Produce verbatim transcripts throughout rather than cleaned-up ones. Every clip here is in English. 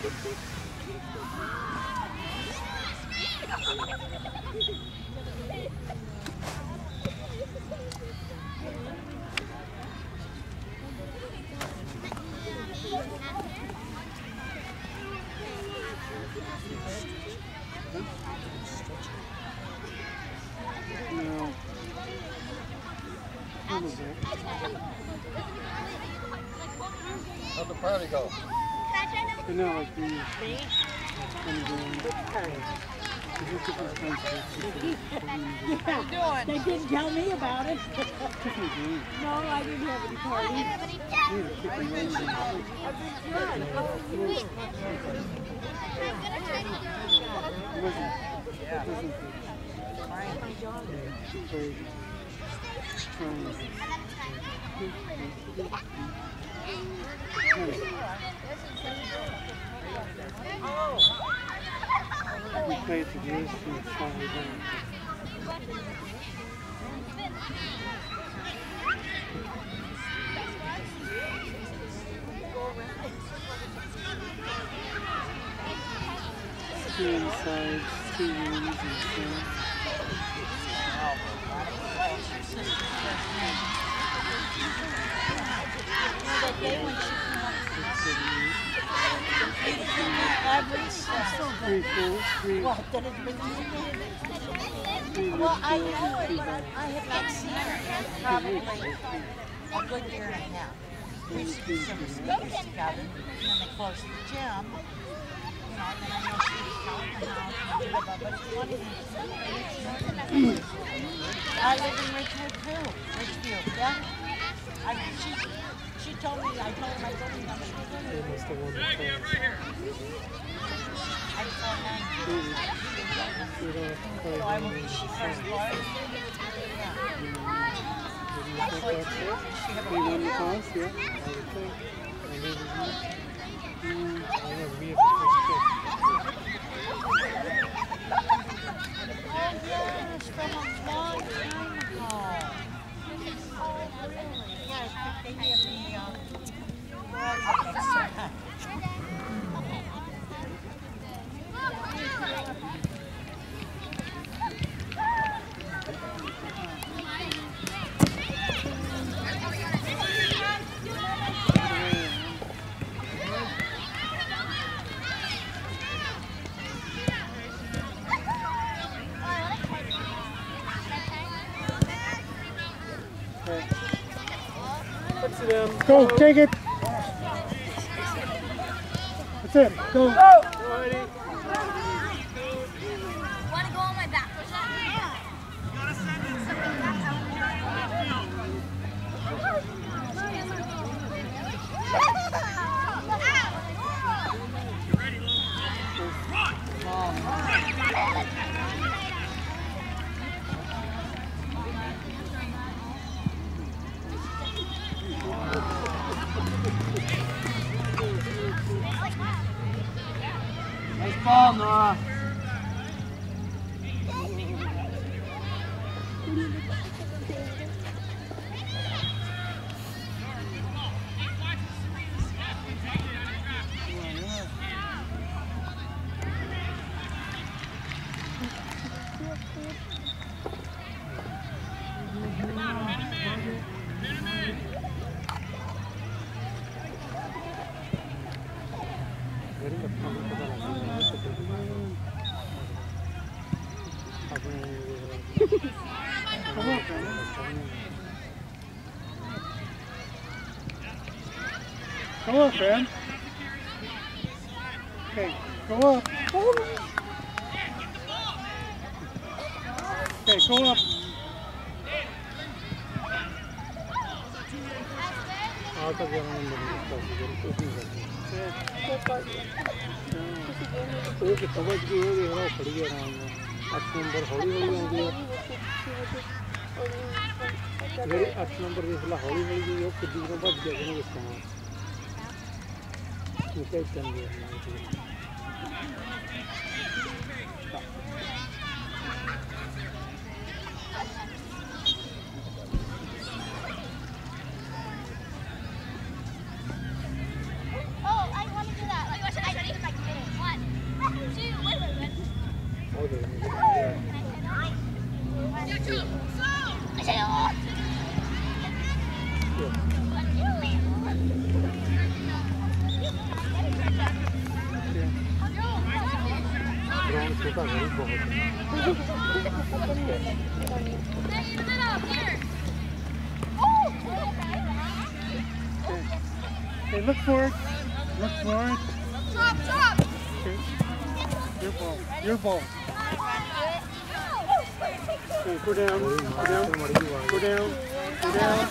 How'd the party go? You know, like the... Me? Yeah, they didn't tell me about it. No, I didn't have any party. We played the years to finally done. Two insides, two rooms, and two. That day when she average, Three, four, three. well, that has been well, I know it, but I have not seen her in probably a good year and a half. We used to do some speakers together, and then they closed the gym. You know, and then I know she was selling the house and blah, blah, blah, but it's funny. I live in Ridgewood too, Ridgeview, yeah. I, she, she told me, I told her my building number. She was in it. Right here, right here. I four nine. So I will be she first floor. Yeah. That's what she, she have a We won the video. toss, yeah, I would think. And then we mm, I know we have to first Oh yes, from a long time ago. Oh really? Yes, they gave me um, extra time. Go, take it. That's it. Go. Go. Want to go on my back or something? Yeah. You ready, Lou? Run! Nice ball, Noah. Come on, Fran. Okay, go up. Okay, go up. I'll take it on the एक समझ गई हो गई है खड़ी है आराम में आठ नंबर हौली हौली आती है मेरी आठ नंबर देख ला हौली हौली जो है खुद को बच गया नहीं इसका निकल चल गया Oh, I want to do that. Like, I should, I should even like ਤਾਂ ਨਹੀਂ ਬਹੁਤ Hey, look for it. Look for it. Drop, drop. Okay. Your ball. Your ball. Okay, go down. Go down. Go down. Go down. Go down.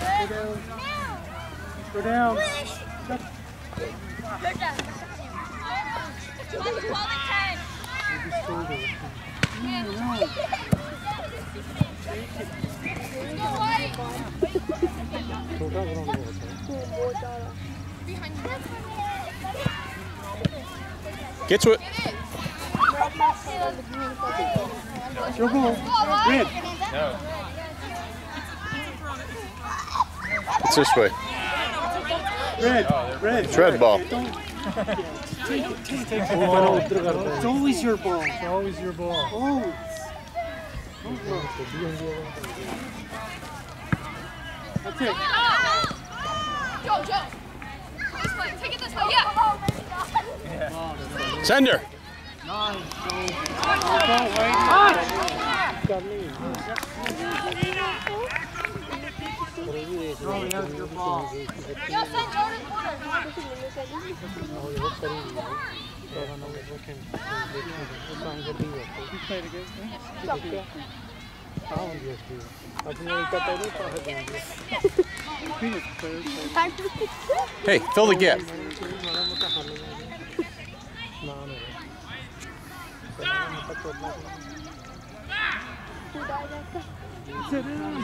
Go down. Good job. twelve and ten. Maybe shoulder. Go white. छोटा ground बहुत है Get to it. Your ball. Red. It's this way. Red. Red. It's red ball. It's always your ball. It's always your ball. Always. That's it. Joe, Joe. This way. Take it this way. Yeah. Sender. Yo, send Jordan Porter. You played against me? Phoenix players. Hey, fill the gap. Sit down.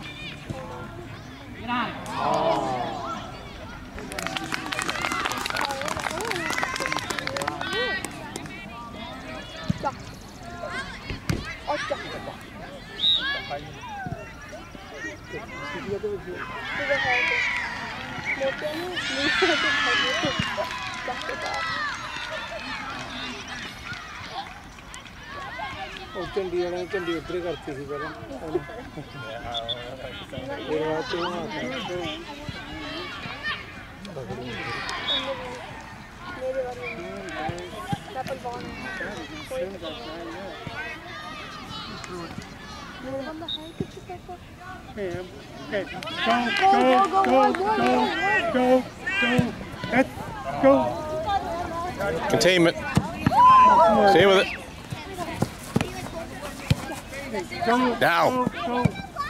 ਉਹ ਝੰਡੀ ਵਾਲੇ ਨੇ ਝੰਡੀ ਉੱਧਰ ਹੀ ਕਰਤੀ ਸੀ ਪਹਿਲਾਂ ਇਹ ਆ ਤੋਂ ਮੇਰੇ ਵਾਲੀ ਡਬਲ ਬਾਲ ਮੇਰੇ ਬੰਦਾ ਹੈ ਕਿੱਥੇ ਤੱਕ Okay, go, go, go, go, go, go, go, let's go. Containment. Stay with it. Go, Now. go, go.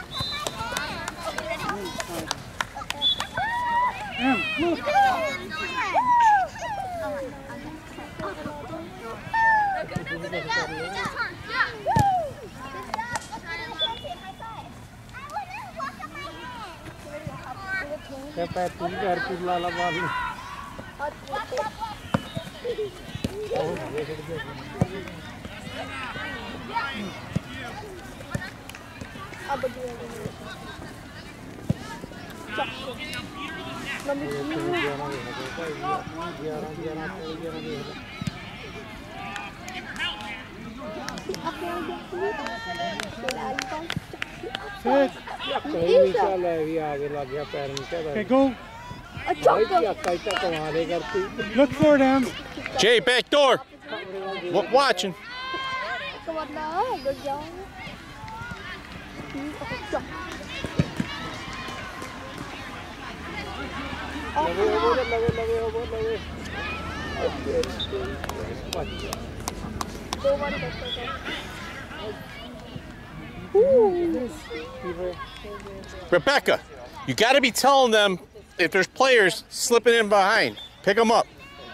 Em, look. क्या पैर तुम घर की लाला मार ली अब Okay, go. Look for them. Jay, back door. W watching. Rebecca, you got to be telling them if there's players slipping in behind. Pick them up.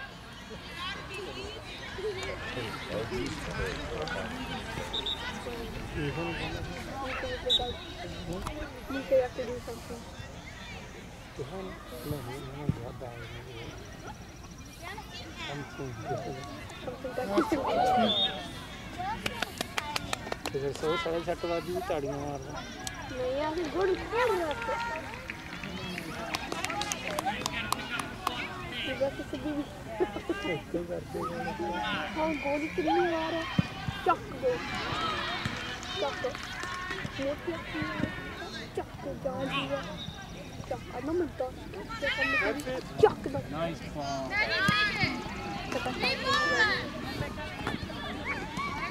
सौ साढ़े छठ बाजी भी ताड़ियां मारना नहीं यार गुड गुड ये किसी भी ऐसे करते हैं हां गोल कितनी मार है चक दो चक मोटी चक जान दिया चक ना मिलता चक दो नाइस बॉल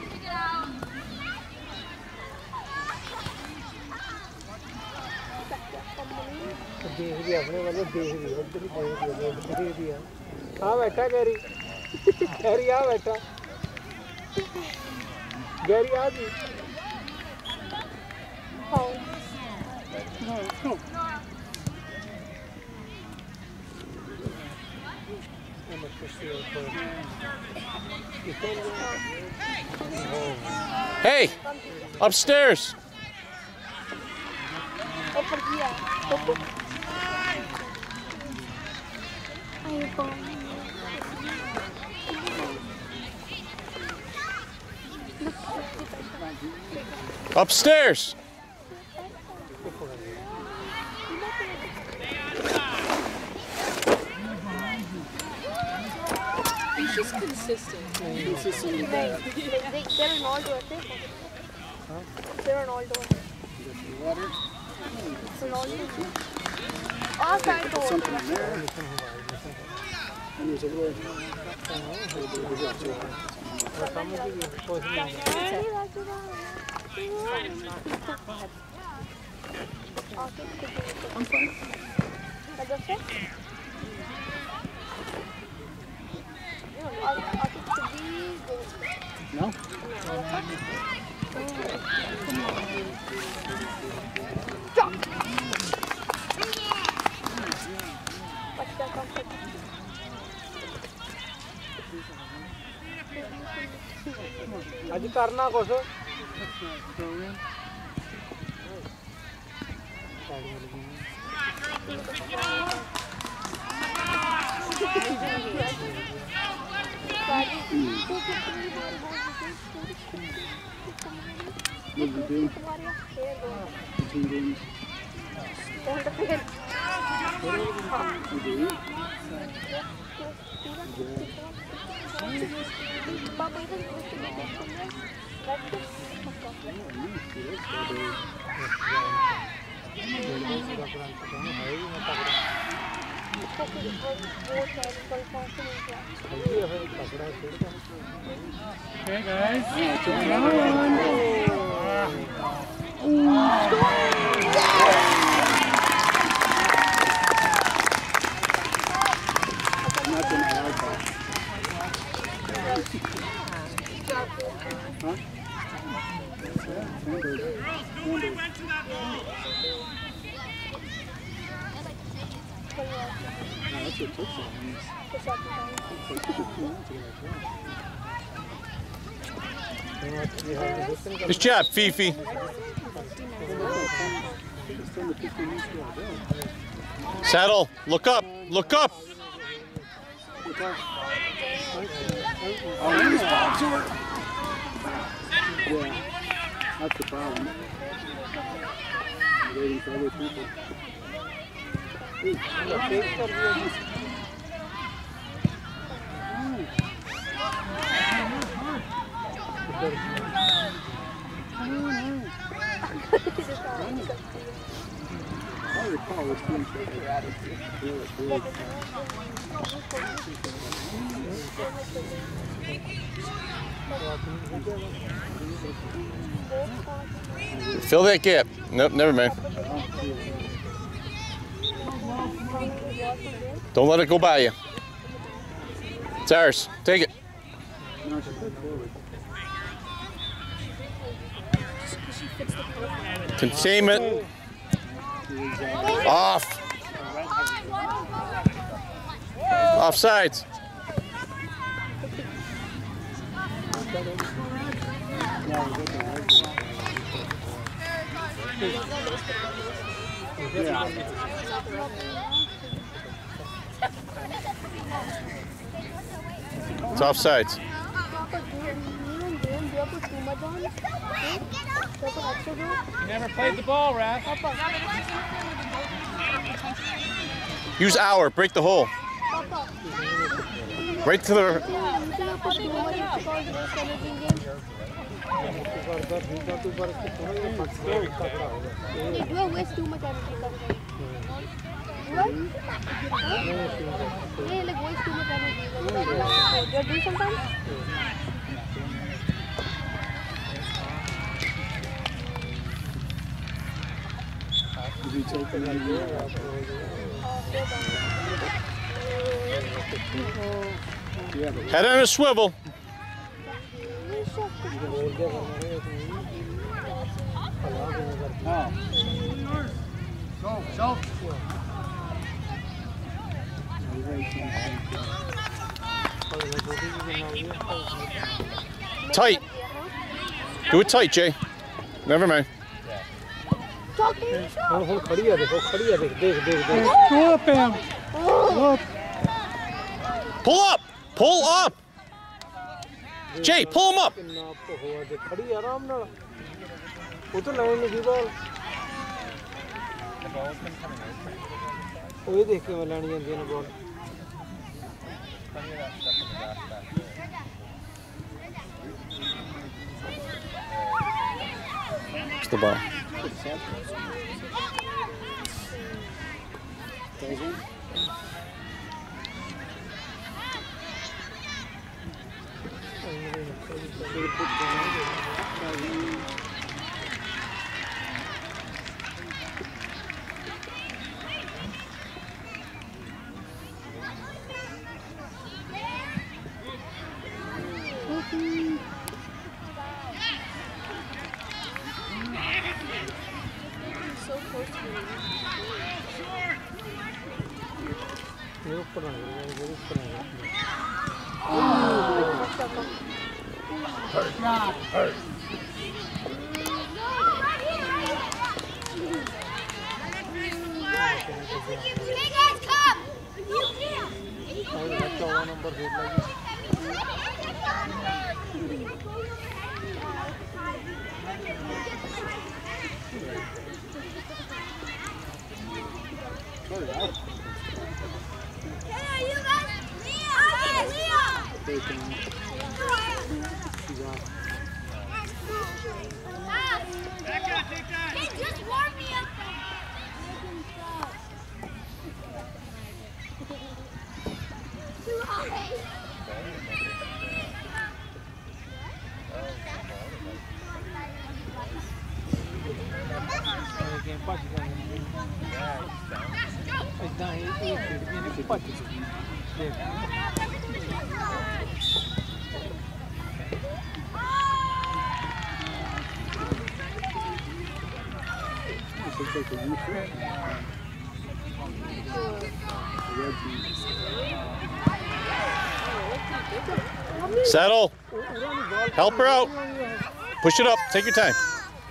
देख भी अपने वाले देख भी उधर ही देख भी देख भी हाँ बैठा गैरी गैरी आ बैठा गैरी आ भी Hey, upstairs. ऊपर किया आई बॉम Upstairs. He's just consistent. Consistently they, they, they're an all-door thing. They're an all-door. It's an all-door. All kinds of Something in there. And there's a little. I'm fine. That's okay? No? आज करना कुछ What did you do? Between games? You do? Hey guys. Nothing I like that. Huh? Yeah, handled. Handled. Yeah, that's what touchdown means. They took it two minutes ago, like, Good job, Fifi. wow. It's ten to fifteen minutes ago, yeah. Saddle, look up, look up. Look out. Oh, he's ball to her. Yeah, that's the problem. Waiting for other people. I recall this being so bad. Fill that gap. Nope, never mind. Don't let it go by you. It's ours. Take it. No, she put forward. Containment. Off. Offsides. Yeah. It's offsides. You never played the ball, Raph. Use our. Break the hole. Right to the. You waste too much energy. What? Yeah, like waste too much energy. Do you do sometimes? Head on a swivel. Go, go. Tight. Do it tight, Jay. Never mind. ਹੁਣ ਹੁਣ ਖੜੀ ਆ ਦੇਖੋ ਖੜੀ ਆ ਦੇਖ ਦੇਖ ਦੇਖ ਦੇਖ Go up, Pam. Go up. Pull up. Pull up. Jay, pull him up. ਕਿੰਨਾ ਹੋਆ ਦੇ ਖੜੀ ਆ ਆਰਾਮ ਨਾਲ ਉਹ ਤਾਂ ਲਾਉਣ ਨੂੰ ਦੀ ਬਾਲ ਉਹ ਦੇਖ ਕੇ ਮੈਂ ਲੈਣ ਜਾਂਦੀ ਨੇ ਬਾਲ It's the ball. So close to me. मेरे ऊपर आ गया मेरे ऊपर आ गया Hey guys, come! चौवन नंबर खेल लगी Hey, just warm me up. ਭੱਜ ਗਿਆ ਇਦਾਂ ਹੀ ਇਹ ਖੇਡਦੀਆਂ ਨੇ ਭੱਜ ਦੇਖ Settle. Help her out. Push it up. Take your time.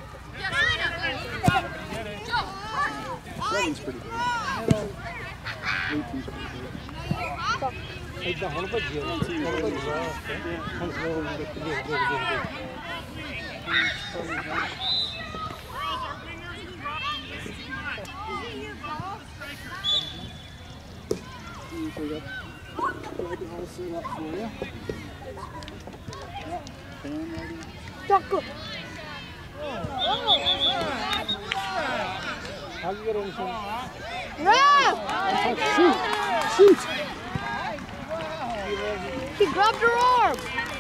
Seven's pretty good. eighteen's pretty good. ਇਦਾਂ ਹੁਣ ਭੱਜਿਆ ਹੁਣ ਭੱਜਿਆ ਹੁਣ ਸਲੋ ਦੇਖ ਦੇਖ ਦੇਖ ਦੇਖ Usually got like it all set up for you. Yeah, fan ready. Choco. How'd you get on the No! Shoot! Shoot! She grabbed her arm.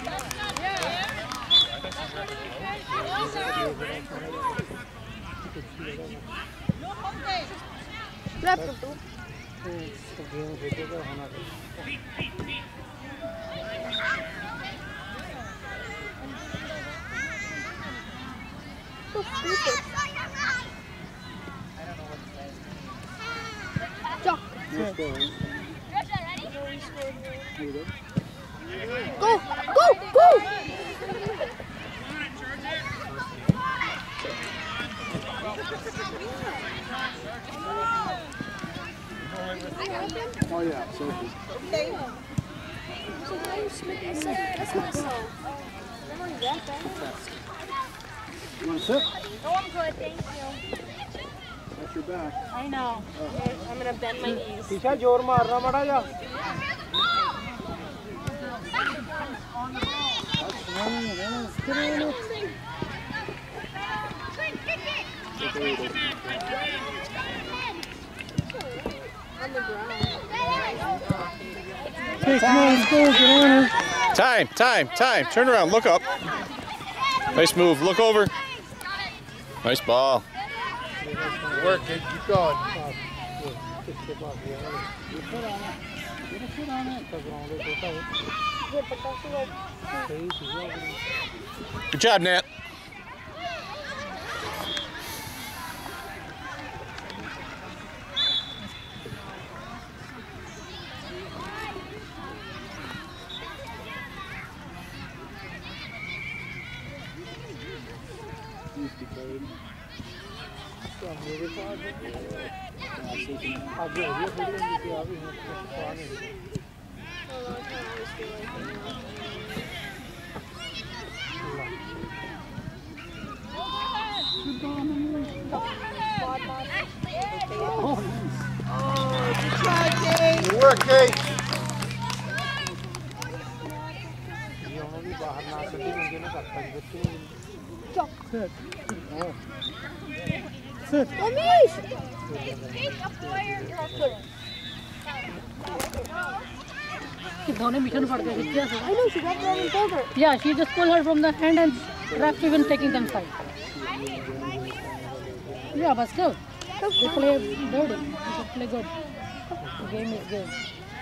Left her too. Game खेलेगा होना So stupid. Chuck. Let's go. Go, go, go! Oh yeah, Sophie. So why are you smoking a second? That's myself. I'm not that bad. You want to sit? No, I'm good, thank you. Watch your back. I know. Okay, I'm gonna bend my knees. शीशा जोर मारना मड़ा जा That's running and then it's get on it. On the ground. Hey, come on, let's go, get on her. Time, time, time. Turn around. Look up. Nice move. Look over. Nice ball. Work it. Keep going. किसके पास गया है? इसका ground छोटा है। ये पचास वाट सही चीज़ है। Good job, Nat. मेरे पास अब ये वीडियो वीडियो की आ भी है पुराने Work, Kate. ये उन्होंने भी बाहर ना कटी मुझे ना करता है बच्चे Amish! She gone and mission for the Yes. I know she got there and told her. Yeah, she just pulled her from the hand and left even taking them side. Yeah, but still, they play good. They play good. The game is good.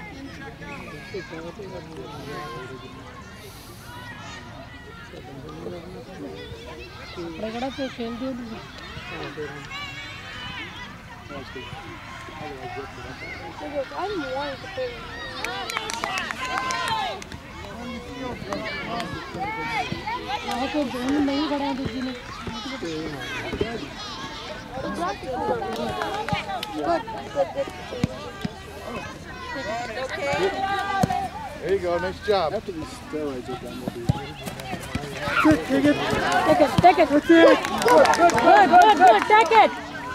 प्रगड़ा पे खेल दिया I'm wanting to play. वहाँ पे zone नहीं खड़ा है दूसरी ने Good, good, good. There you go. Nice job. after these steroids are done we'll be take it take it good good good good take it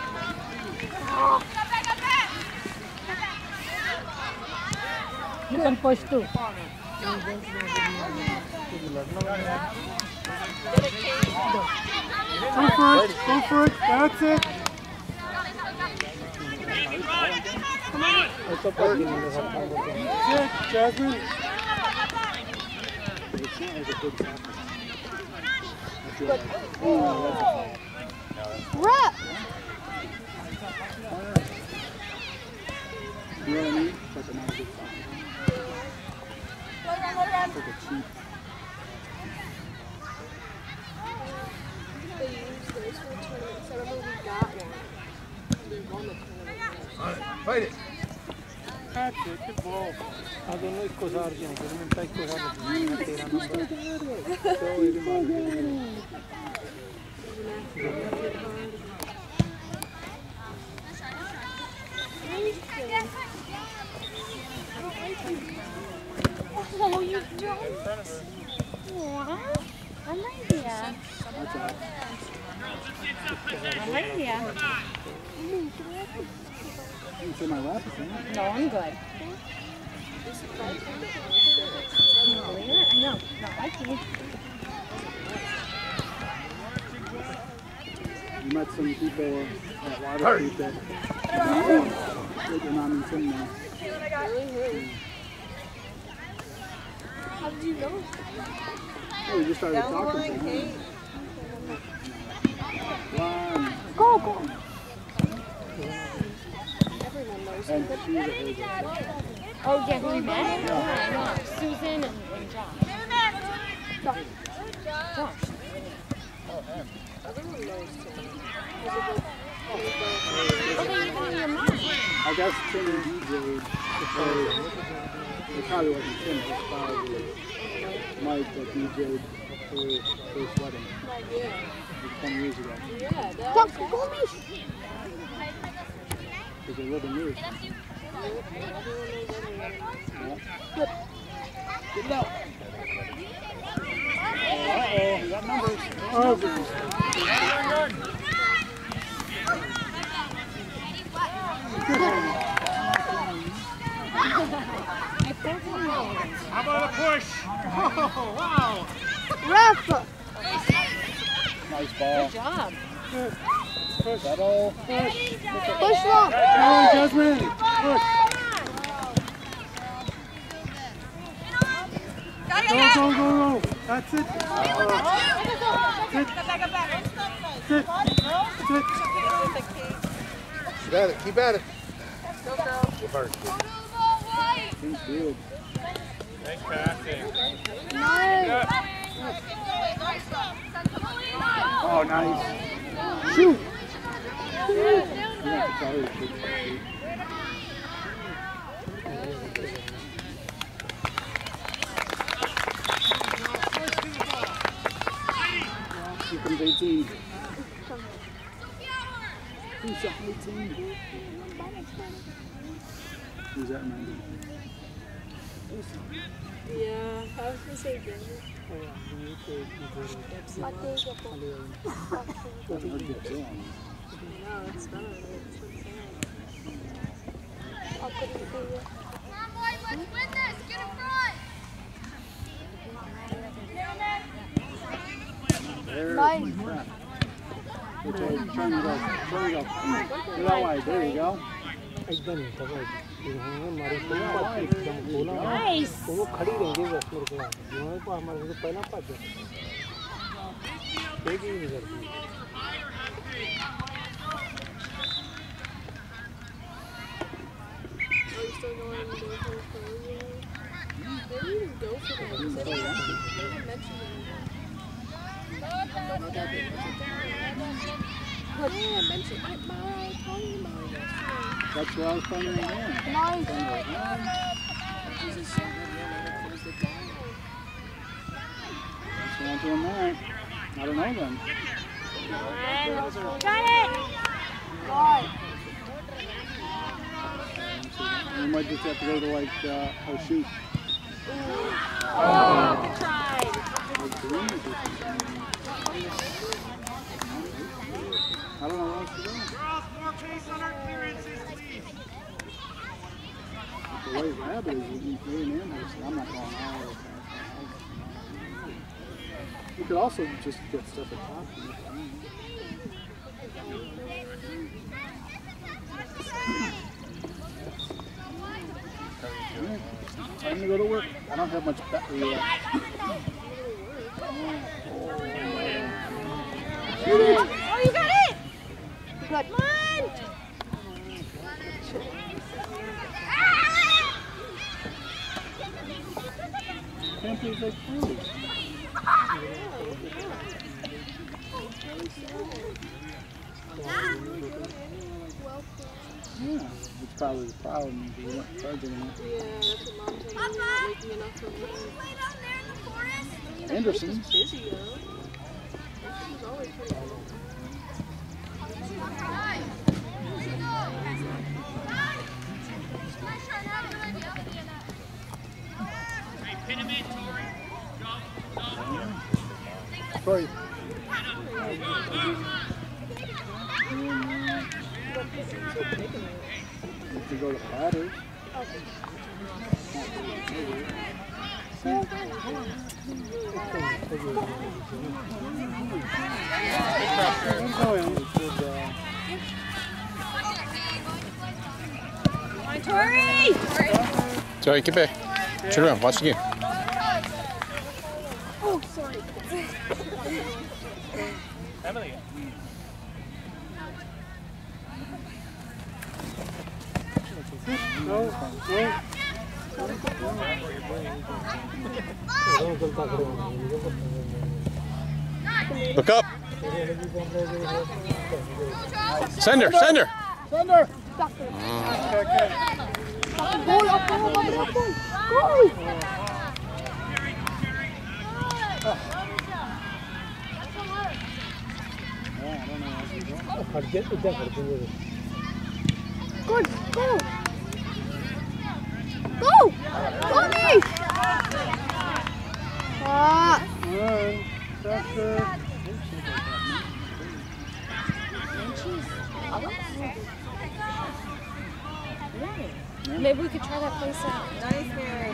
you can push too go for it go for it that's it that's a good Jasmine it's not like a good tackle. Rep! You know what I mean? But they're not a good tackle. It's like a cheap. They used this for tournament, so I remember we got one. We won the tournament. All right, fight it. That's it, good ball. हाँ दोनों इसको सार के हैं दोनों minute इसको सार के तेरा नंबर तो ये मार Oh, you don't. What? I like you. I like you. It's in my lap, isn't it? no I'm good no yeah, I know no I can't You met some people at Water Street that they're not in some now. How did you know? Oh, we just started talking to them. One. Go, go. And she's a Hazel. oh yeah who we met yeah. Susan and, and Josh Josh I guess Tim and D J, it probably wasn't Tim, it was probably Mike that D J'd her first wedding. twenty years ago. Go, go, Mish. Because they live in News. Good. Get it out. Uh-oh, we got numbers. Oh, goodness. How about a push? Oh, wow. Ref. Nice ball. good job Push. Settle. Push. Push long. Come on, Jasmine. Push. Go, go, go, go. That's it. Uh, that's it. That's it. That's it. Keep at it. Keep at it. Go, girl. Seems good. Nice passing. Nice. Oh, nice. Shoot. Yeah, sorry. Here comes eighteen. Who's that eighteen? Who's that number? Yeah, I was gonna say Jamie. I think it Doesn't hurt to get down. No, it's not. It's insane. I'll put it for you. Come on, boys, let's win this. Get in front. There's Nice. my crap. Okay, turn it up. Turn it up. Go that way. There you go. एकदम ही सब हमारे को एकदम बोला तो वो खड़ी रहेंगी बस मेरे को हमारे को हमारे को पहला पास जाता एक ही नहीं करती Are you still going to go for the They didn't even go for that. They didn't even mention it. What did I mention? I, my, talking about it yesterday. That's what I was playing in there. Nice. That's This is so good. Yeah, close it down. what I'm doing there. I don't know them. Got it. Right. We might just have to go to like, uh, oh shoot. Oh, good try. Like Green or something. I don't know what else to do. The way Rabbit is with me and Amherst, I'm not going all the time. You could also just get stuff at top. Time to go to work. I don't have much battery left. Oh, you got it. Good. Come on. Can't believe they flew. Yeah, it's probably the problem. They weren't charging enough. Yeah, that's what Mom told me. Not making enough for me. Anderson's. Busy, though. She's always pretty busy. Sorry. If you go to Platters. Tori! Sorry, get back. Turn around, watch the game. Oh, sorry. Emily. No, no. Look up. Send her, send her. Send her. Goal, up, goal, up, up, goal. Goal! हट गया इधर हट गया Good, go! Go! Go, me! Ah! Alright, that's it. Maybe we could try that place out. Nice, Mary.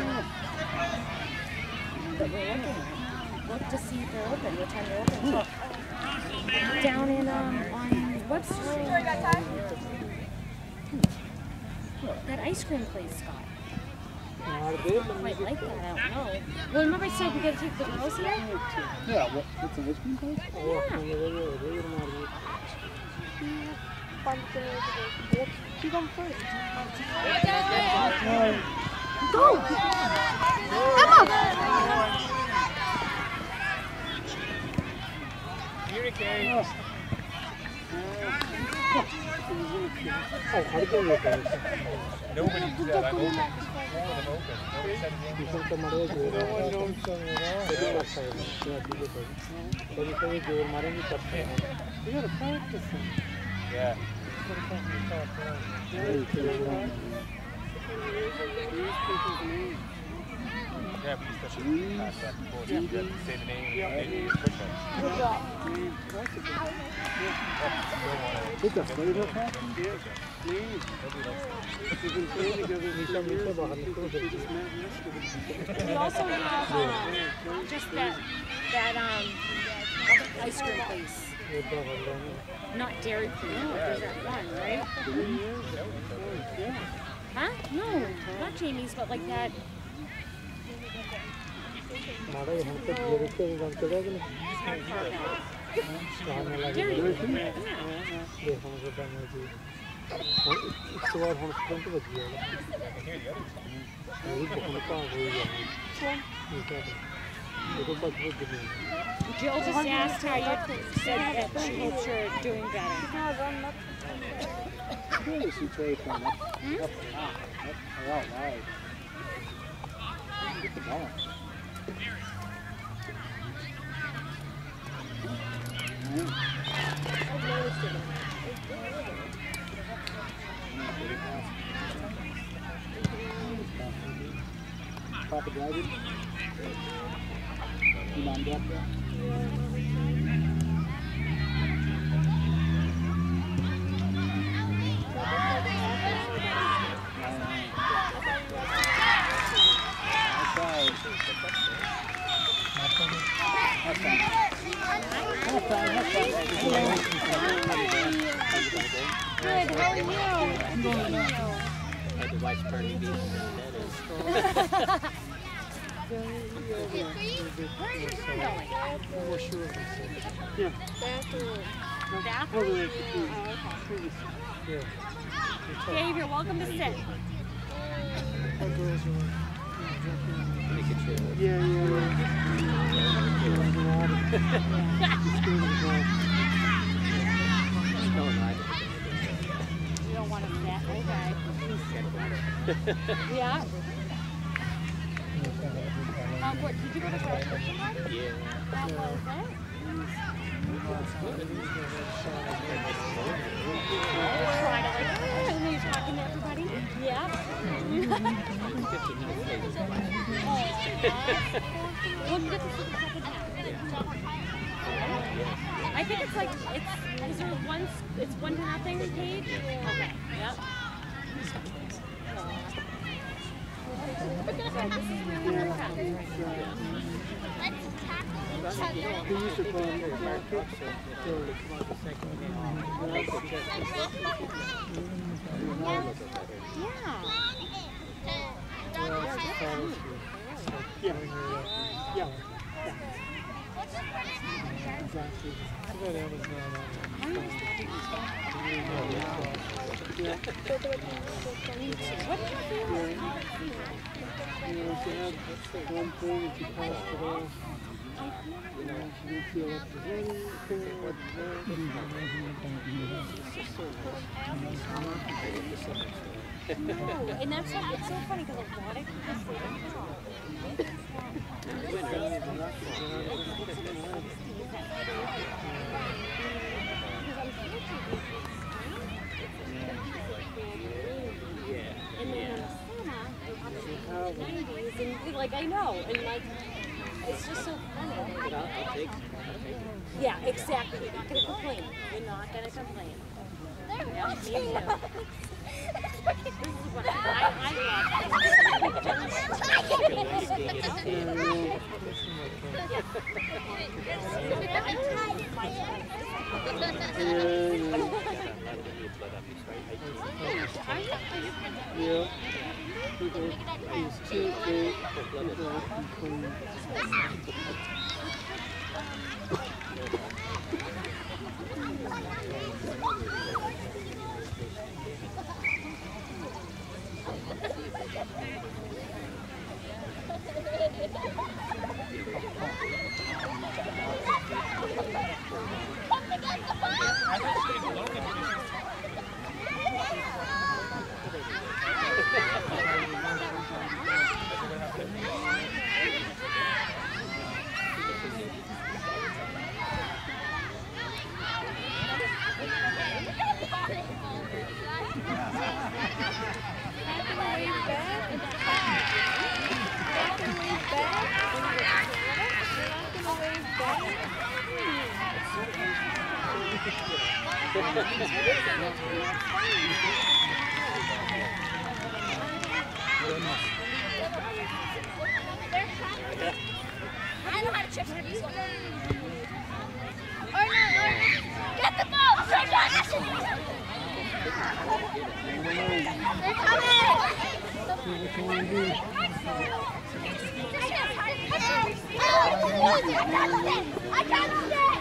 But we're looking. Look to see if they're open, what time they're open. Down in, um, on Webster Street. That ice cream place, Scott. Quite like that, I don't know. Well, remember I said we gotta take the girls here? Yeah, what, what's an ice cream place? She come first. Go! Emma! Oh, how do you get that? Nobody did that. I'm open. All of them open. Nobody said anything. You can come out of the door. You gotta practice them. Yeah. Yeah, but you still should pass back and forth. You have to say the name. Maybe it's push up. Good job. It's a flavor pack? We also have um, just that that um ice cream place. Not Dairy Queen, but there's that one, right? Huh? No, not Jamie's, but like that. Dairy Queen. Jill just asked how you said that she hopes you're doing better. Really see Trey from up, up, up, out wide. Get the ball. Papa driving? You mind up there? Good, how are you? Had the wife's turning beef and Where is your son going? Yeah. Bathroom. Oh, Okay. Dave, you're welcome to sit. yeah, yeah, yeah. You don't want to sit? Okay. Yeah. Um, what, did you go to graduation party? Yeah. How was it? Try to like, and then you're talking to everybody? Yeah. Well, you get to see the second half. I think it's like, it's, is there one, it's one to nothing page? Okay, yep. He used to play in the market. Yeah. Yeah. Exactly. Yeah. You know, she had one thing and she passed it off. You know, she didn't feel like there was anything like that. No, and that's what, it's so funny because a lot of people say nineties and like I know and like it's just so funny. But I'll, I'll take, I'll take it. Yeah, exactly. You're not gonna complain. You're not gonna complain. Yeah, me too. This is what I, I love. Yeah. People, these two great people between. I know how to trick her. Or no, or get the ball! They're coming! I can't stay!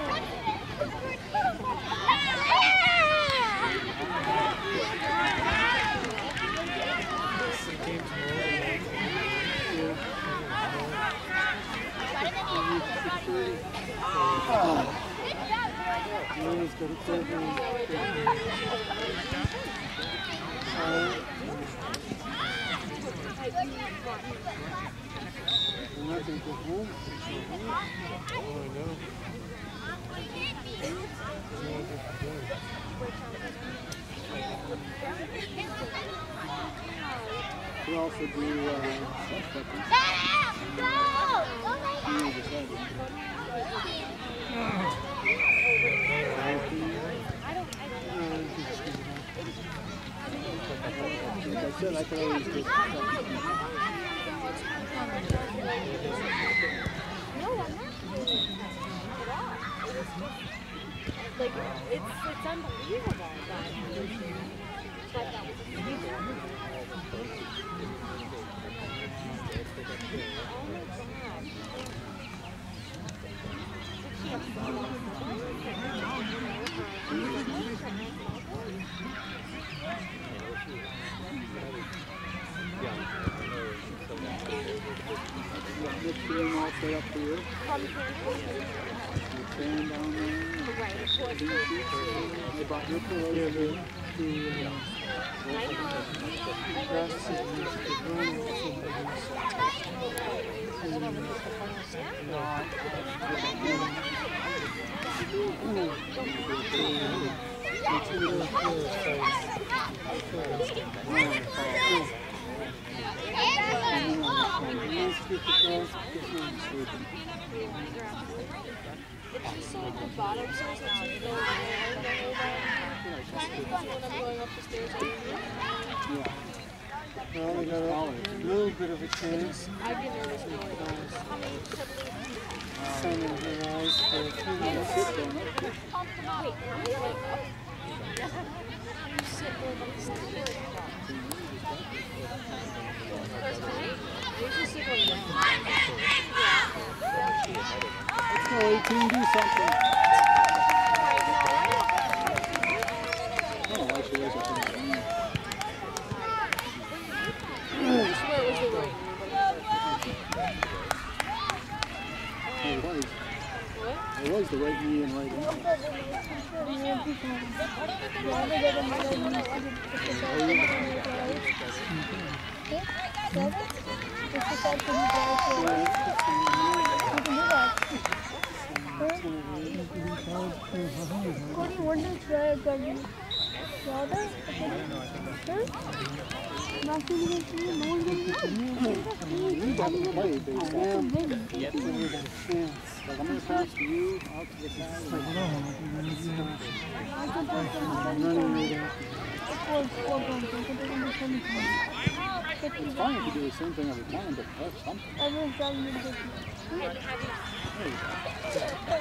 We also do uh, like I said, I can always do Like, it's, it's unbelievable that, that that was illegal. this room all set up for you. You stand down there. They brought your pillows to It's just so like the bottom stairs that you go over when I'm going up the stairs over here. yeah. Well, we got a little bit of a chance. I'd be nervous going down. Sun in her eyes for a few minutes. Wait, like up. You sit where the stairs we should sit on down. Let's go, eighteen, do something. Oh, I should raise up. I swear it was the right It was. What? It was the right knee and right ankle. Cody, what did try again? Rather? Sir? Not to get you, no one can You haven't played baseball. Yep. Like, I'm going to pass to you, out to the side. It's fine if you do the same thing every time, but that's something. Everyone's driving me to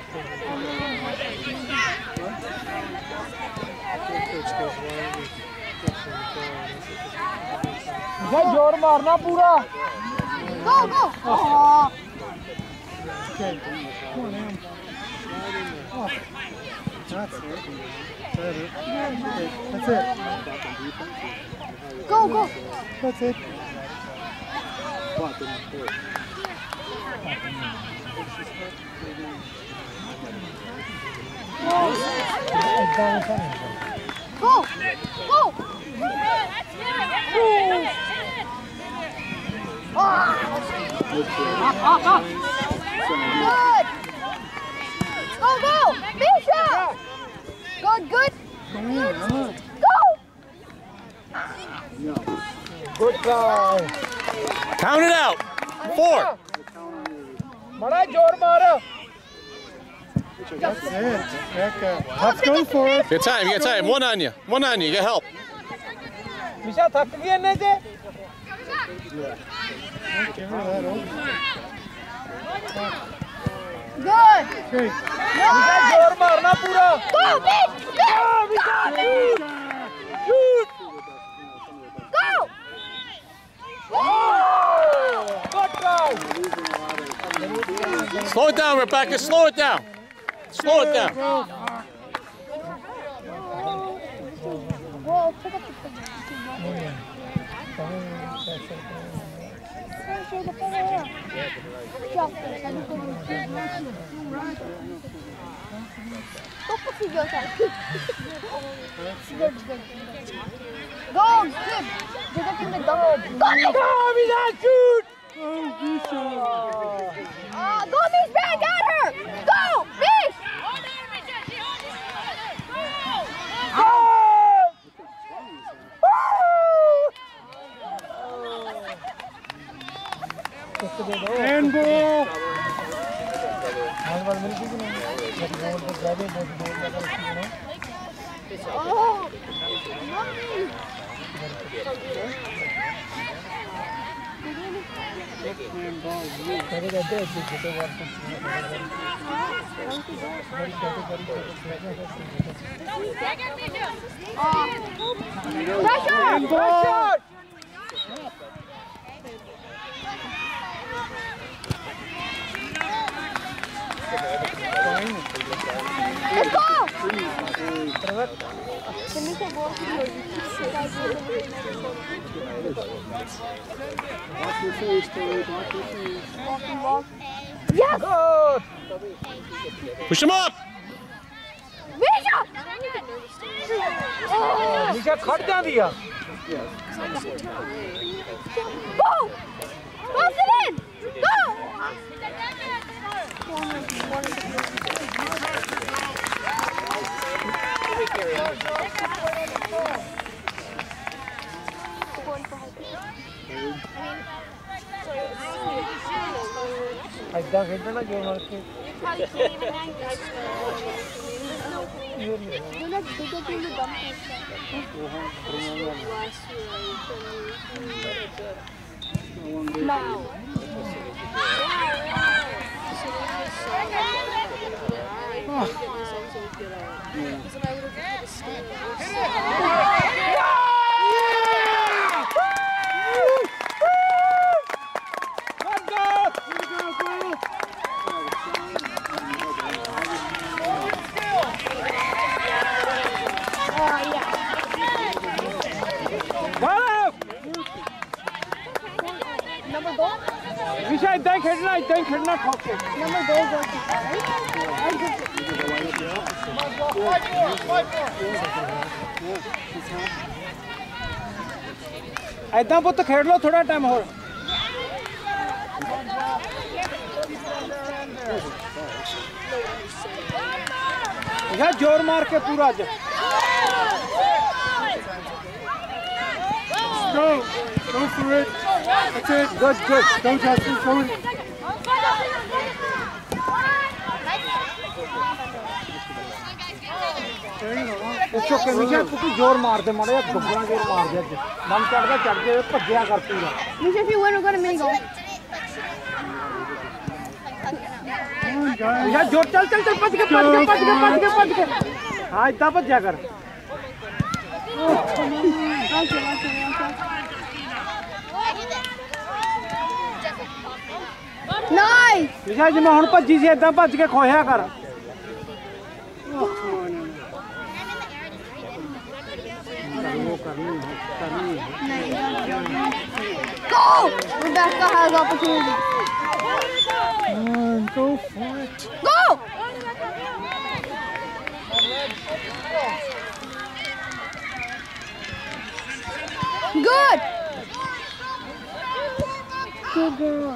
Coach goes, why are we ये जोर मारना पूरा Go, go! Oh. Okay. Come on, Em. Oh. That's it. That's it. That's it. Go, go! That's it. Go! Go! Ah. Good! Go, go! Misha! Good, good! Go! Good try. Count it out. Four. Mara जोर मारो. That's it. Okay. Let's go for it. Good time. You got time. One on you. One on you. You got help. Misha थक गई है जे? Good! Okay. Misha जोर मारना पूरा. Go, Mish! Go! Shoot! Go! Good try. Slow it down, Rebecca. Slow it down. Slow it down. Whoa, pick up the thing. Don't put your yourself. Good, good. Go, good. Get up in the go. Go, Mish! Go, Misha, shoot! Ah, go, Mish! Bang at her! Go, Mish! Rainbow! Oh, mommy! Pressure! Pressure! Let's go! Watch your face, Terry. Watch your face. Walking, walk. Yes! Good! Push him up. Misha! Oh! Misha खट जा दिया. Go! Pass it in! Go! ऐसा खेलना जो मार के. You're not bigger than the dump now. Number two? Misha इतना ही खेलना इतना ही खेलना ठोक के. Number two goal kicker, right? ऐसा पुत खेल लो थोड़ा टाइम और. यह जोर मार के पूरा जा. Go, go for it. That's it. Good, good. Go, Justin. Go. It's okay. Misha, तू जोर मार दे मारे या दुबला जोर मार दे. दम चढ़ के चढ़ के भज्जिया कर पूरा. Misha, if you win, we're going to mini goal. Misha, जोर चल चल चल भज के भज के भज के भज के भज के. हाँ इतना भज्जिया कर. Watch it, watch it, watch it. Nice! निशा जी मैं हुण भज्जी सी इदां भज्ज के खोया कर Go! Rebecca has opportunity. Come on, go for it. Go! Good! Good girl.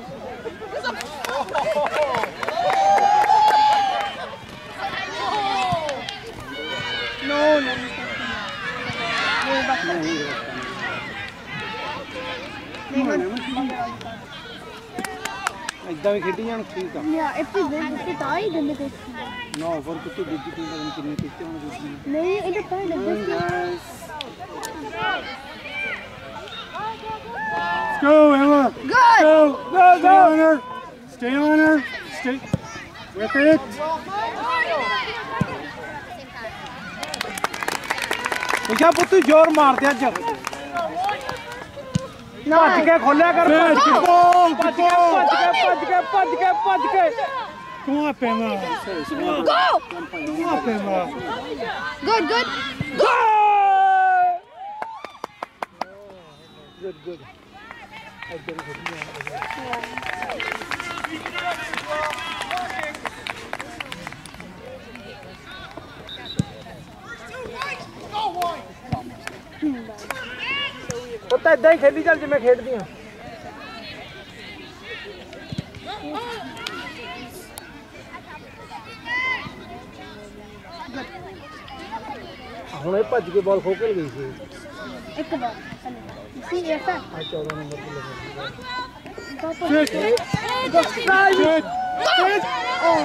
No, no. इदां भी खेडी जान ठीक आ Yeah, if we win, if we die, then they go. नौ ओवर कुत्ते दूजी टीम पता नहीं कितने कितने होने दूसरी No, it depends. Let's go, Emma. Good! Go, go, go. Stay on her. Stay on her. Stay with it. निशा पुत्तू जोर मार दे अज भज के खोलिया कर भज के भज के भज के भज के भज के Come on, Emma. Go! Come on, Emma. Good, good. Go! Good good पुत्ता इदां ही खेली चल जिवें खेडदी हां हुणे भज के बॉल खोकल गई सी एक बार सी ऐसा आ चौदह नंबर पे लगा Good. Good. Good. Oh.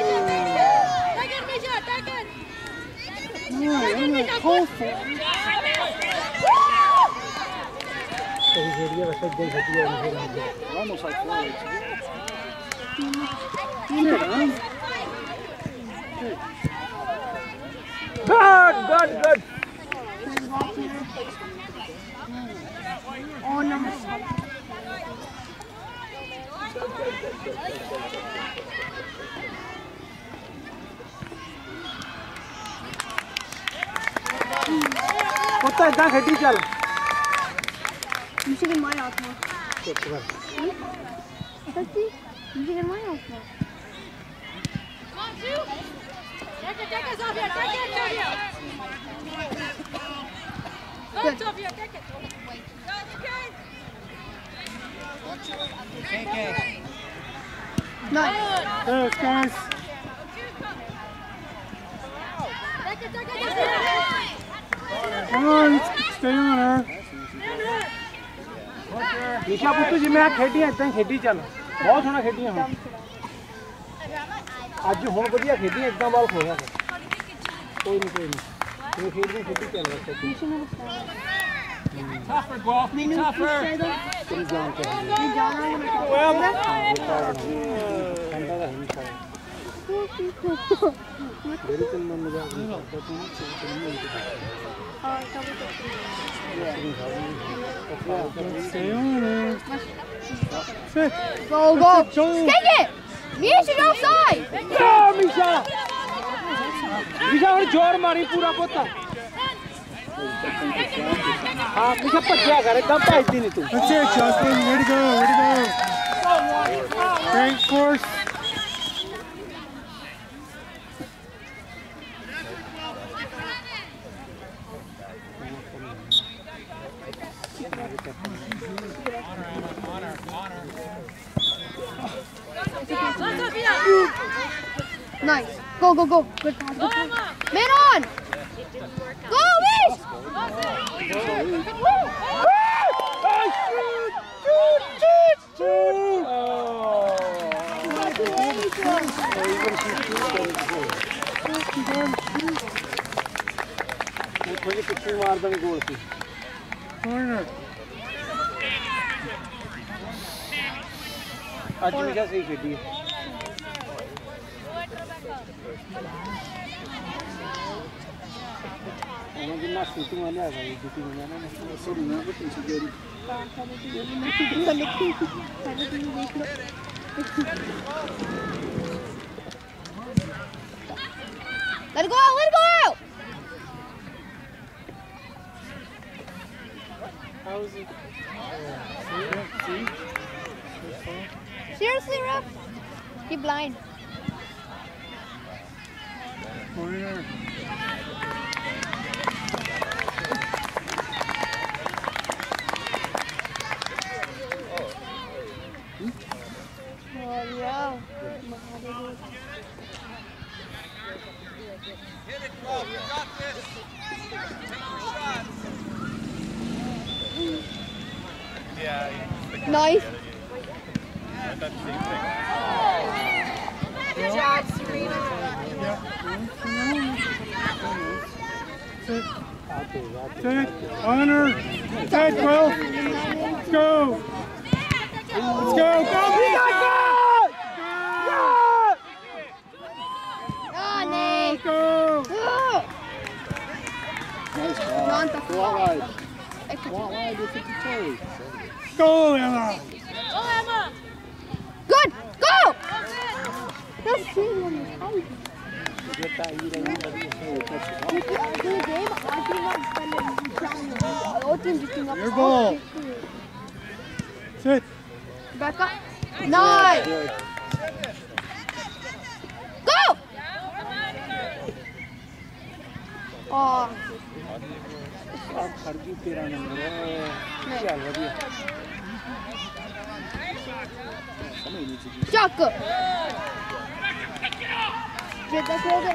सही खेलिए वैसे इदां ही खेलिए Almost like forwards. Good good good Oh no. पुत्ता इदां खेडी चल You should get mine off now. चुप कर Let's see. You should get mine off now. Nice. Good, guys. Come on, stay on her. निशा पुत्तू जी मैं खेडी इदां ही खेडी चल बहुत सोहना खेडी हूं अज हुण वधिया खेडी इदां बॉल खोया कर कोई नहीं कोई नहीं ये खेडी खेडी चल रहा You should never stop. Tougher, Guelph. Be tougher. तेरी जान चाहिए You John, I'm gonna ठंडा का नहीं खाया मेरी चल मन मजा नहीं आता तू चल नहीं Stay on her. Sit. Go, go. Take it. Misha, you're offside. go मिशा मिशा और जोर मारी पूरा पुत्ता हां मिशा भज्या कर एकदम भजदी नहीं तू That's it, Justin. Way to go. Way to go. Great force. Nice. Go, go, go. Good pass. Good pass. Man on. Go, Mish. थोड़ी पिछली मार देनी गोल थी Corner. आज मिशा सही खेली है Orang gimana shooting mana ada? Shooting mana? Sorry, no, but it's good. Let it go out, let it go out! How is it? See? Seriously, ref? He blind. Corner. Oh, yeah. Hit it, Bob. You got this. Take your shot. Yeah. Nice. Good job, Serena. Set, Honor, set, Will. Let's go. Let's go. Go, Misha! Oh, Nick. Go. Oh. Nice ball. Non-touch. Go out wide. Go out wide, you're fifty-two. Go, Emma. Go, Emma. Good. Go. That's three on the house. Your ball. Sit. Back up. Nice. Go. Oh. खर्ची तेरा number है चल बढ़िया Chuck. Get that over.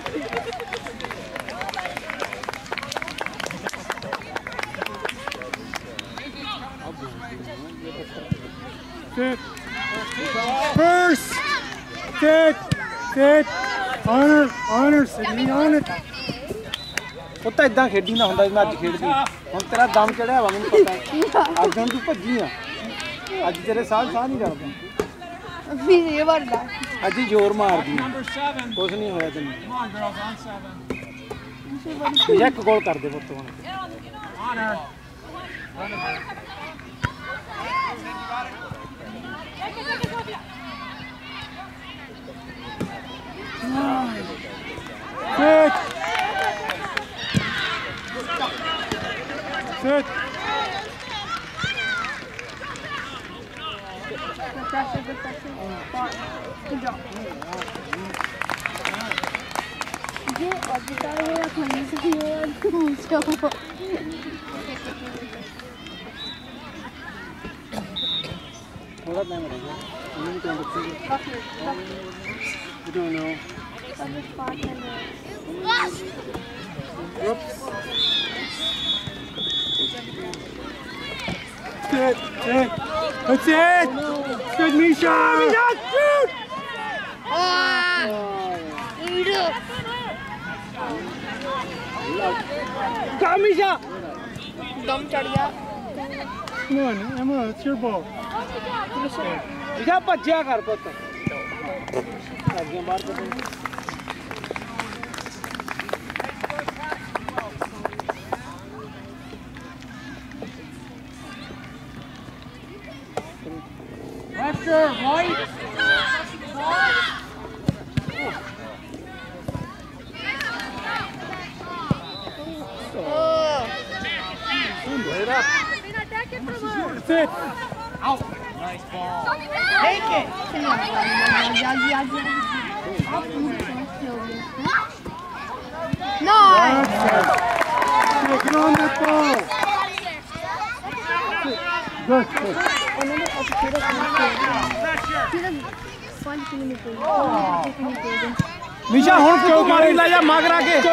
Sit. First. Sit. Sit. Honor. Honor. Sydney on it. ਪੁੱਤ ਇਦਾਂ ਖੇਡੀ ਨਾ ਹੁੰਦਾ ਜਿਵੇਂ ਅੱਜ ਖੇਡਦੀ ਹੁਣ ਤੇਰਾ ਦਮ ਚੜਿਆ ਵਾ ਮੈਨੂੰ ਪਤਾ ਅੱਜ ਹੁਣ ਤੂੰ ਭੱਜੀ ਆ ਅੱਜ ਤੇਰੇ ਸਾਹ ਸਾਹ ਨਹੀਂ ਲੱਗਦਾ ਵੀ ਇਹ ਵਰਦਾ ਅੱਜ ਹੀ ਜ਼ੋਰ ਮਾਰਦੀ ਕੁਝ ਨਹੀਂ ਹੋਇਆ ਤੈਨੂੰ ਇੱਕ ਗੋਲ ਕਰ ਦੇ ਪੁੱਤ ਹੁਣ Sit. Sit. Good pressure, good pressure. Good job. ये अभिता है खाने से ही और मुझे थोड़ा टाइम रहेगा नहीं तो बच्चे I don't know Oops. Good, good. That's it. Good, Misha. Misha, shoot. Ah! Eat it. Come, Misha. Dum chad gaya. Come on, Emma, it's your ball. Misha, bhajya kar putt. Agge baar putt. Lefter, right. Oh. Wait up. That's it. Out. Nice ball. Take it. Nice. Taking on that ball. Good. Good. Misha, ਹੁਣ ਕਿਉਂ ਮਾਰੀ ਲਾ ਜਾ ਮਗਰ ਆ ਕੇ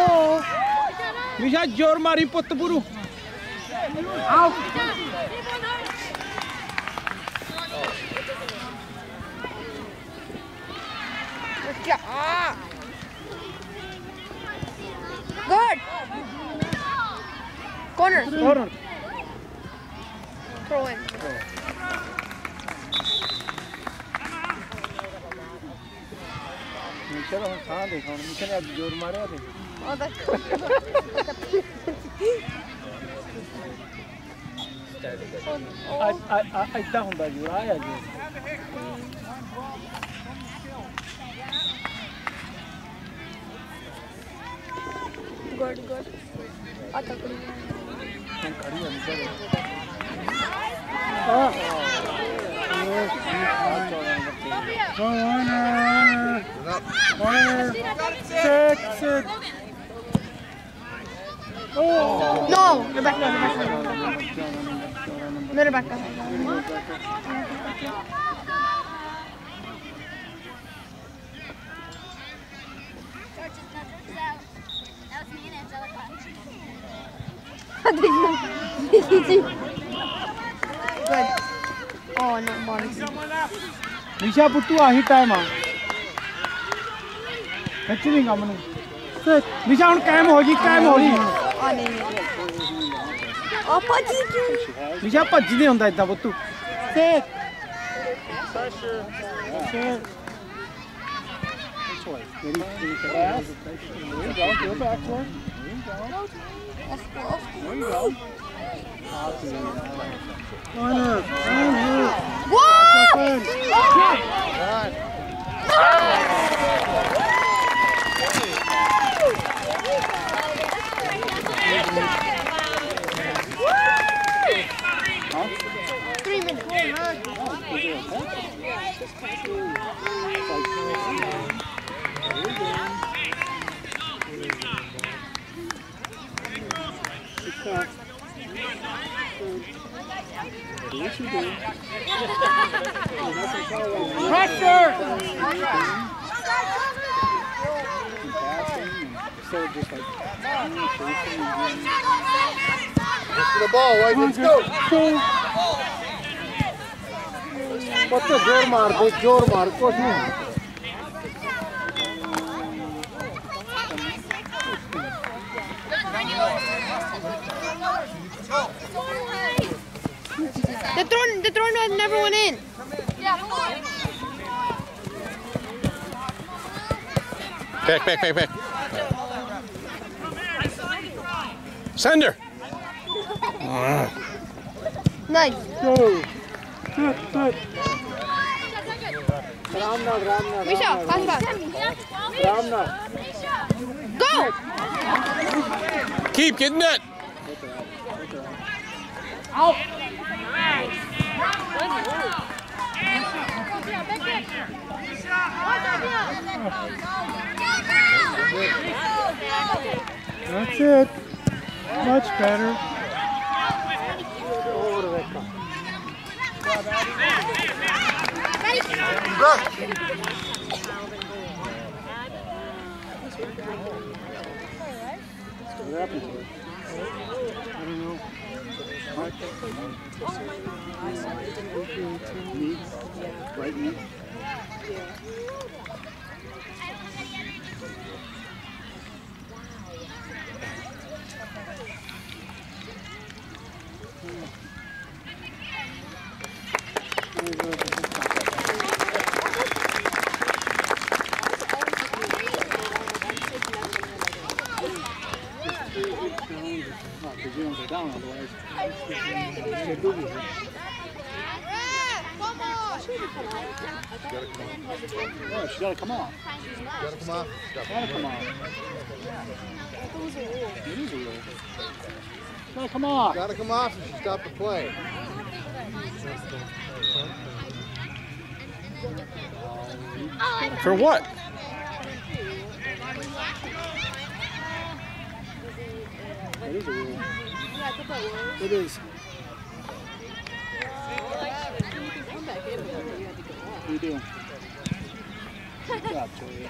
Misha ਜ਼ੋਰ ਮਾਰੀ ਪੁੱਤ ਪੂਰੂ ਆਓ Good. Corner. Corner. Throw in. ਮਿਸ਼ਾ ਦਾ ਹੁਣ ਸਾਹ ਦੇਖ ਹੁਣ ਮਿਸ਼ਾ ਨੇ ਅੱਜ ਜ਼ੋਰ ਮਾਰਿਆ ਤੇ ਉਹ ਤਾਂ ਅੱਜ ਇੱਦਾਂ ਹੁੰਦਾ ਜ਼ੋਰ ਆਇਆ ਜੀ ਗੁੱਡ ਗੁੱਡ ਆ ਤਕੜੀ ਹੁਣ ਖੜੀ ਅੰਦਰ ਆ Sit, sit. Oh no, Rebecca, Rebecca. No, Rebecca. Good. Oh no, boys. निशा पुत्तू आही टाइम आ खिच नहीं काम ਨੂੰ निशा ਹੁਣ ਕਾਇਮ ਹੋ ਜੀ ਕਾਇਮ ਹੋ ਜੀ ਆ ਨਹੀਂ ਆ ਭੱਜੀ ਕਿਉਂ ਨਿਸ਼ਾ ਭੱਜ ਨਹੀਂ ਹੁੰਦਾ ਇਦਾਂ ਪੁੱਤੂ ਤੇ Three minutes. Pressure! So just like the ball, right? Let's go. What the जोर मार दो जोर मार कुछ नहीं The throw, the throw never went in. Back, back, back, back. Send her. Nice. Go. Good, good. Ramnath, Ramnath. Misha, pass back. Ramnath. Go. Keep getting that. Out. That's it. Much better. What happened to it? I don't know. Knee? Right knee? Because you don't go down otherwise. Get moving. Oh, she gotta come off. Gotta come off. Gotta come off. It is a rule. Gotta come off. Gotta come off if you stop the play. For what? That is a rule. It is. What are you doing? Good job, Joey.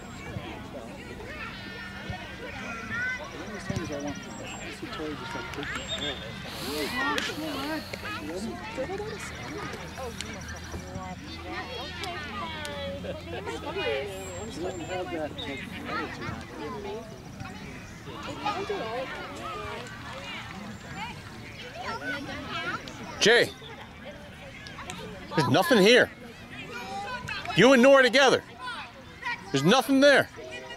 How many times I want to see Tori just like taking it? She doesn't? She doesn't have that like, attitude. Jay, there's nothing here. You and Nora together. There's nothing there.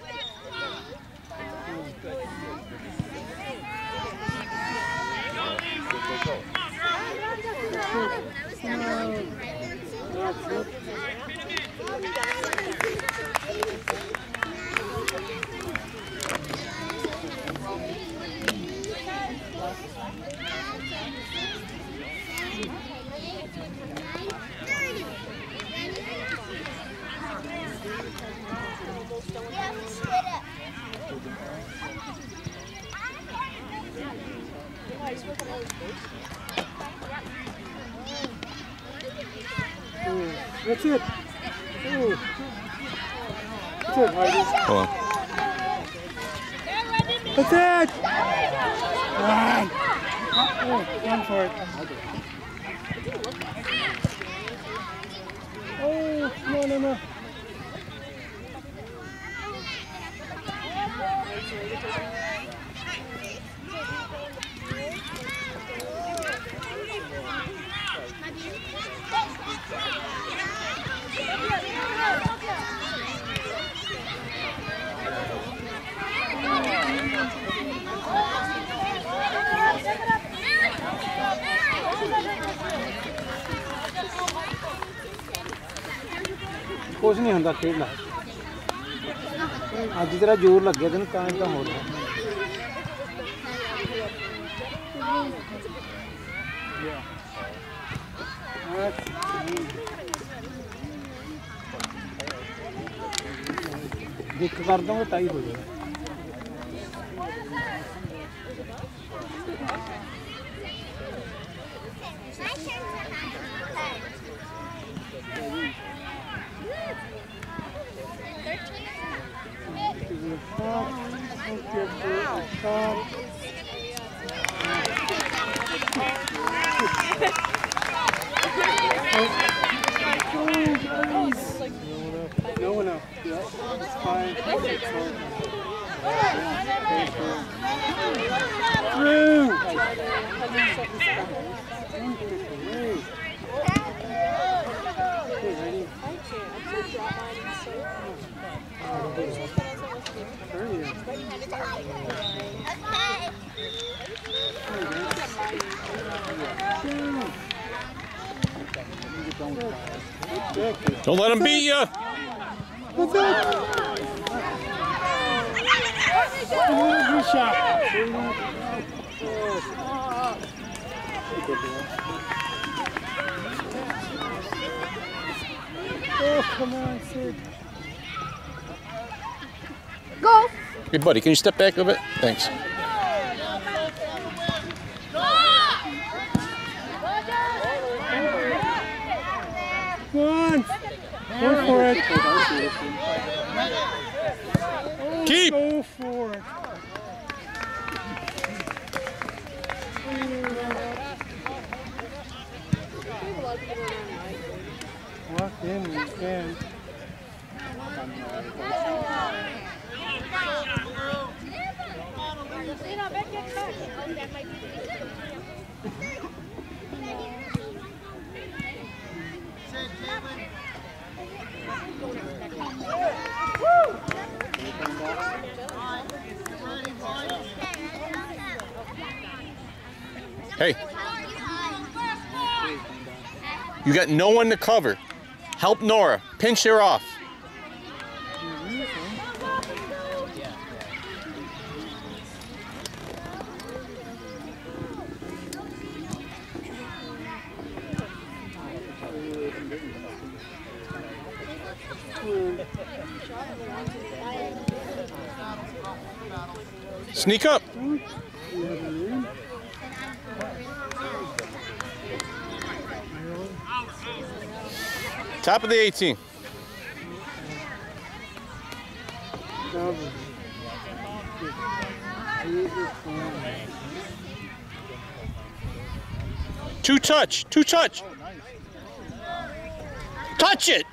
That's it. Ooh. That's it, Heidi. Hold on. That's it. Run. Oh, run for it. Oh, no, no, no. ਕੁਛ ਨਹੀਂ ਹੁੰਦਾ ਖੇਡਣਾ ਅੱਜ ਤੇਰਾ ਜ਼ੋਰ ਲੱਗਿਆ ਤੈਨੂੰ ਤਾਂ ਤਾਂ ਹੋ ਰਿਹਾ ਦਿੱਕ ਕਰ ਦੋਗੇ ਤਾਂ ਹੀ ਹੋ ਜਾਏਗਾ No one else. Yeah, it's fine. Through. Don't let him beat you. What's up? Good shot. Oh, come on, Sid. Go. Hey, buddy, can you step back a bit? Thanks. Come on. Go for it. Keep. Go for it. Walk in, you can. Hey. You got no one to cover. Help Nora. Pinch her off. Sneak up. Top of the eighteen. Two touch, two touch. Touch it.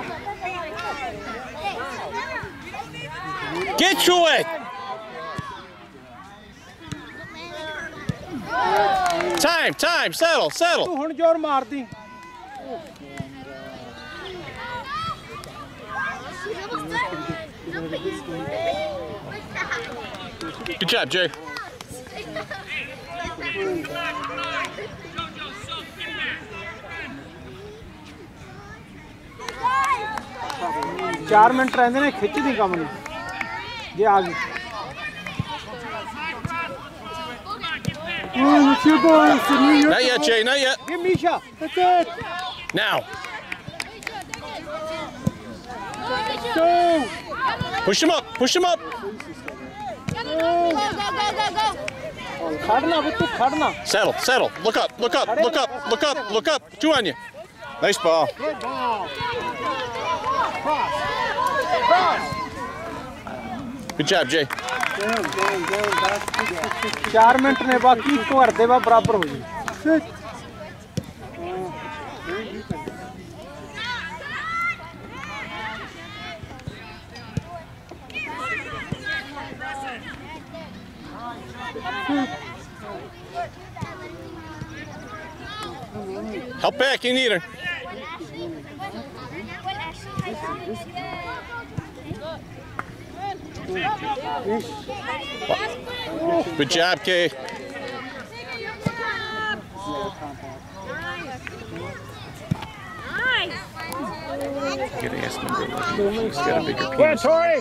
Get to it. Time, time, settle, settle. ਤੂੰ ਹੁਣ ਜ਼ੋਰ ਮਾਰਦੀ Good job, Jay. ਚਾਰ minute ਰਹਿੰਦੇ ਨੇ ਖਿੱਚਦੀ ਕੰਮ ਨੂੰ ਜੇ ਆ ਗਈ Not yet, Jay, not yet. Give Misha. That's it. Now. Go. Push him up, push him up. ਖੜਨਾ ਬੁੱਤੂ ਖੜਨਾ Settle, settle. Look up, look up, look up, look up, look up. Two on you. Nice ball. Good ball. Cross. Cross. Good job, Jay. ਚਾਰ minute ਨੇ ਬਾਕੀ ਇੱਕ ਵਾਰ ਦੇ ਬਾਅਦ ਬਰਾਬਰ ਹੋ ਜੀ Help back, you need her. Good job, Kay. Get ass number eleven. He's got a bigger penis. Tori.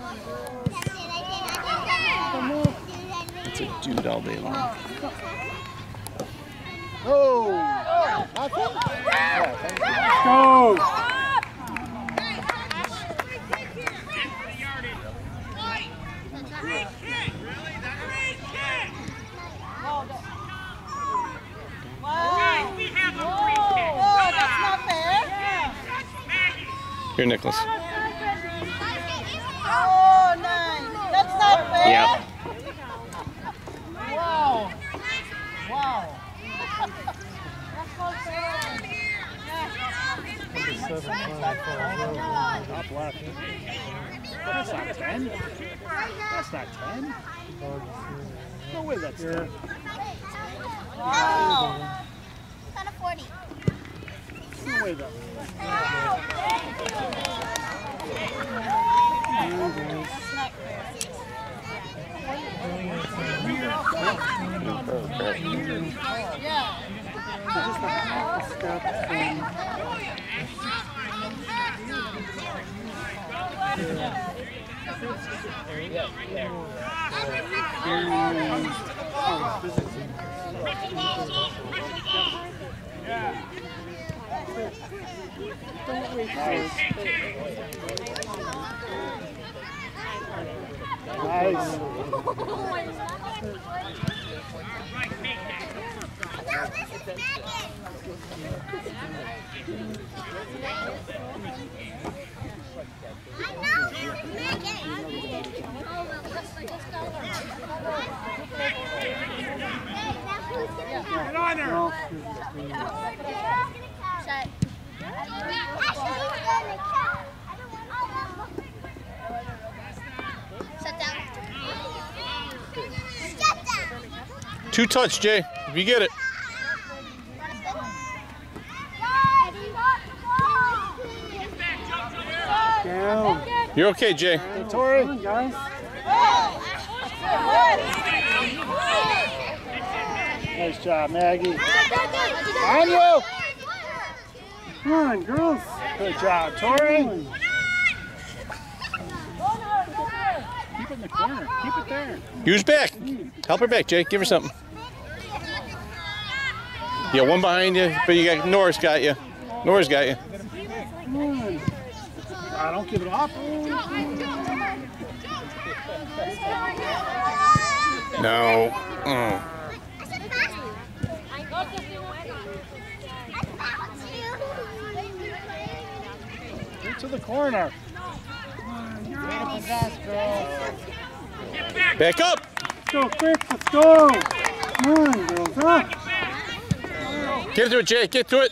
It's a dude all day long. Oh. Go. Here, Nicholas. Oh, nice. That's not fair. Yeah. Wow. Wow. That's not ten. That's not ten. No way that's ten. Wow. It's on a forty. No way that's nice. Get on there! Shut. Shut down. Shut down. Two touch, Jay. If you get it. Down. You're okay, Jay. Tori. Guys. Nice job, Maggie. On you. Come on, girls. Good job, Tori. Keep it in the corner. Keep it there. Use back. Help her back, Jay. Give her something. Yeah, one behind you, but you got Nora's got you. Nora's got you. Ah, don't give it up. No. Mm. Get to the corner. Back up. Let's go quick. Let's go. Come on, girls. Huh? Get to it, Jay. Get to it.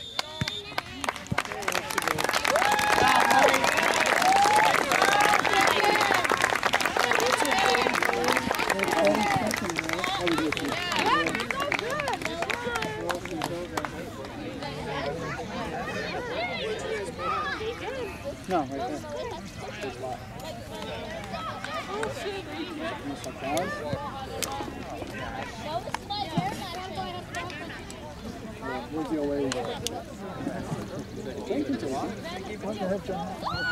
Where's the away? Thank you, John. What the heck, John?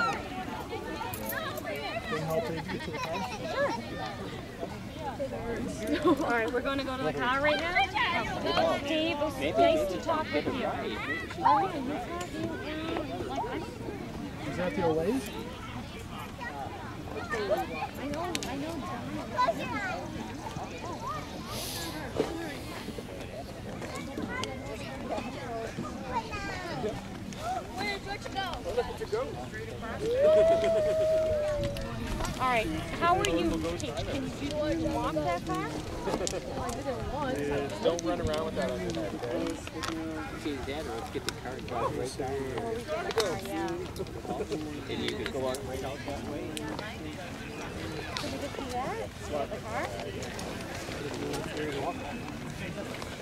All right, we're going to go to the car right now. Dave, it was nice to talk with you. Oh, yeah, you have you. Is that the away? I know, I know. Where did you go? Look at you go. All right, how are you? Can, can you walk that far? Don't run around with that on your head, okay? See, Dad, let's get the car and drive right down here. And you could go out right out that way. Can we just do that? The car?